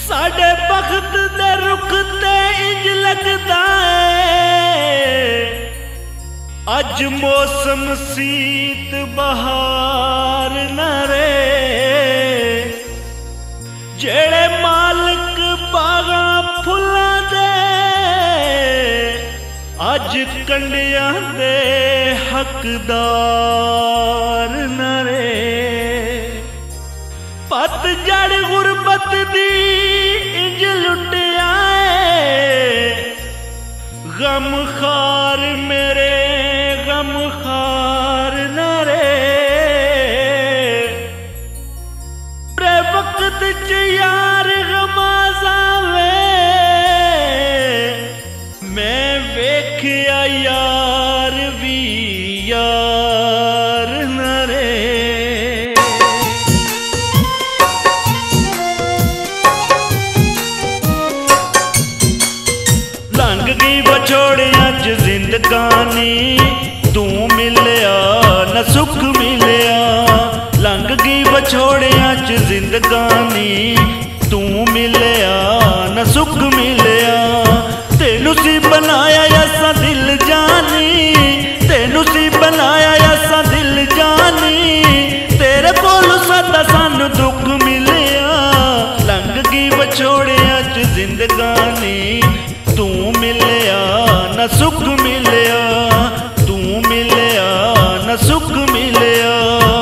साडे बखत दे रुख ते इंज लगदा है अज मौसम सीत बहार न रे। जेड़े मालिक बागा फुल्लां दे अज कंडियां दे हकदार न रे। पतझड़ गुरबत दी इंज लुटिया गम खार मेरे गम खार न रे। प्रे वक्त च यार गमाजावे मैं वेख्या यार भी यार न रे। लंघ गई बछोड़ियां च जिंदगानी तू मिलया न सुख मिलया। लंघ गई बछोड़ियां च जिंदगानी तू मिलया न सुख मिलया। तेनू सी बनाया ऐसा दिल जानी तेनू सी बनाया ऐसा दिल जानी तेरे कोल सदा सानू दुख मिलया। लंघ गई बछोड़ियां च जिंदगानी तू मिलया न सुख मिलया। तू मिलया न सुख मिलया।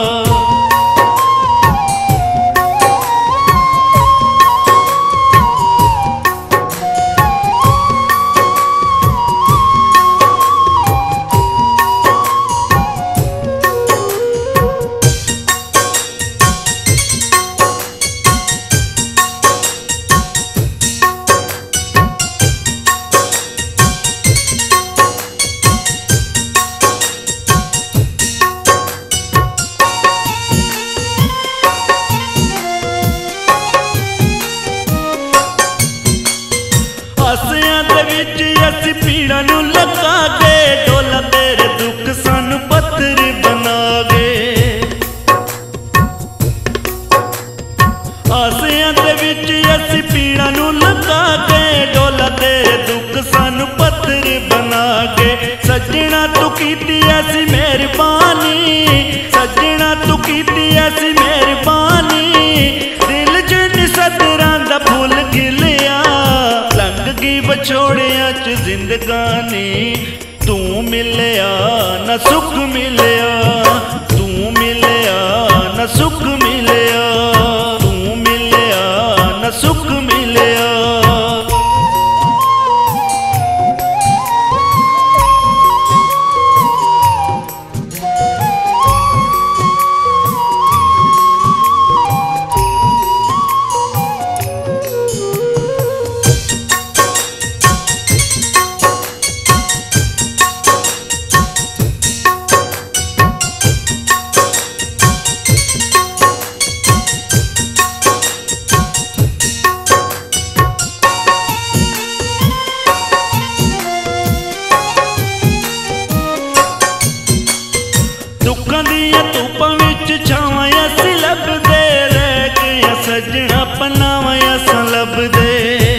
हासियां दे विच असी पीड़ां नू लगा गए डोला तेरे दुख सानू पत्थर बना गए। हासियां दे विच असी पीड़ां नू लगा गए डोला तेरे दुख सानू पत्थर बना गए। सजना तू कीती ऐसी मेहरबानी सजना तू कीती ऐसी मेहरबानी दिल च निसदरां दा फुल खिलिया। लंघ गई बछोड़ियां च जिंदगानी तू मिलया न सुख मिलया। तू मिलया न सुख मिलया। तू मिलया न सुख मिलया। दुखां दियां धुप्पां विच छावां असीं लभदे रह गए सजना पनावां असां लभदे।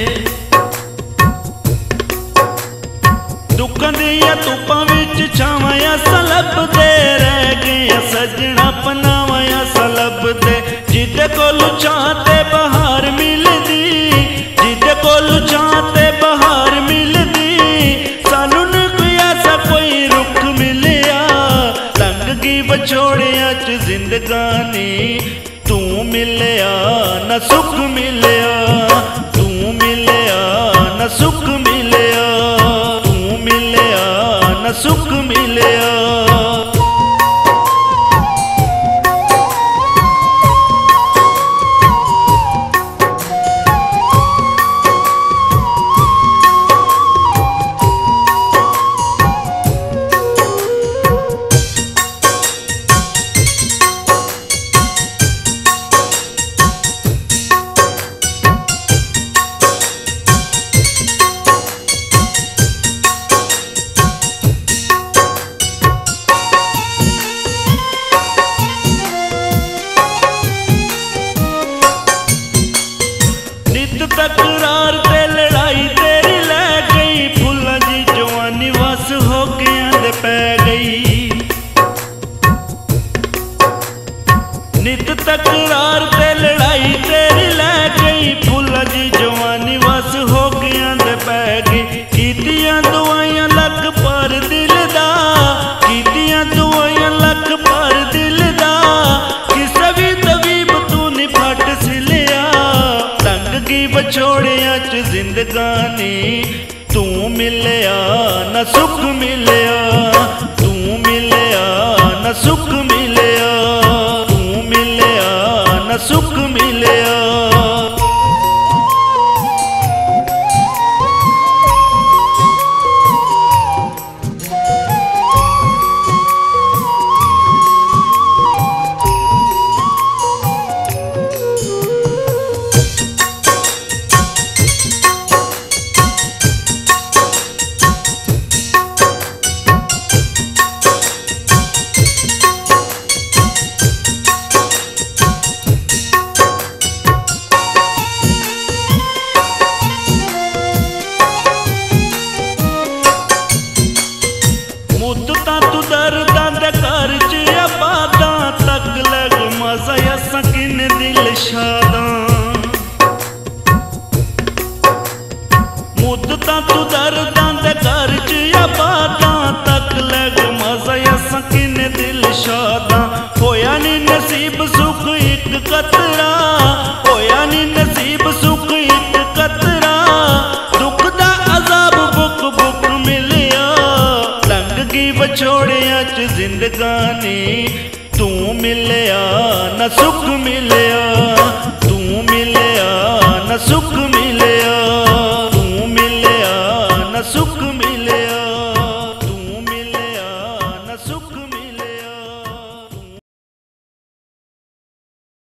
दुखां दियां धुप्पां विच छावां असां लभदे रह गए सजना पनावां असां लभदे। जिदे कोलू छां ते बहार मिलदी जिदे कोलू छां ते बहार मिलदी सानू न कोई ऐसा कोई रुख मिलया। लंघ गई बछोड़ियां च जिंदगानी तू मिलया न सुख मिलया। तू मिलया न सुख मिलया। तू मिलया न सुख मिलया। नित तकरार ते लड़ाई तेरी लै गई, फुल्ला जी जवानी वस हो गया दे पै गई। कीतियां दुआइयां लख पर दिल दा, कीतियां दुआइयां लख पर दिल दा, किसे भी तबीब तू नी फट सिलिया। लंघ गई बछोड़ियां च जिंदगानी, तू मिलया न सुख मिलया, तू मिलया न सुख मिलया, तू मिलया न सुख मिलया। मुद्दतां तू दर्दां दे घर च आबादां, तक लग मजा असां किन्ने दिल शादां। मुद्दतां तू दर्दां दे घर च आबादां, तक लग मजा असां किन्ने दिल शादां। होया नी नसीब सुख इक कतरा, होया नी नसीब सुख इक कतरा, दुख दा अजाब बुक बुक मिलिया। लंघ गई बछोड़ियां च जिंदगानी, तू मिलया न सुख मिलया, तू मिलया न सुख मिलया, तू मिलया न सुख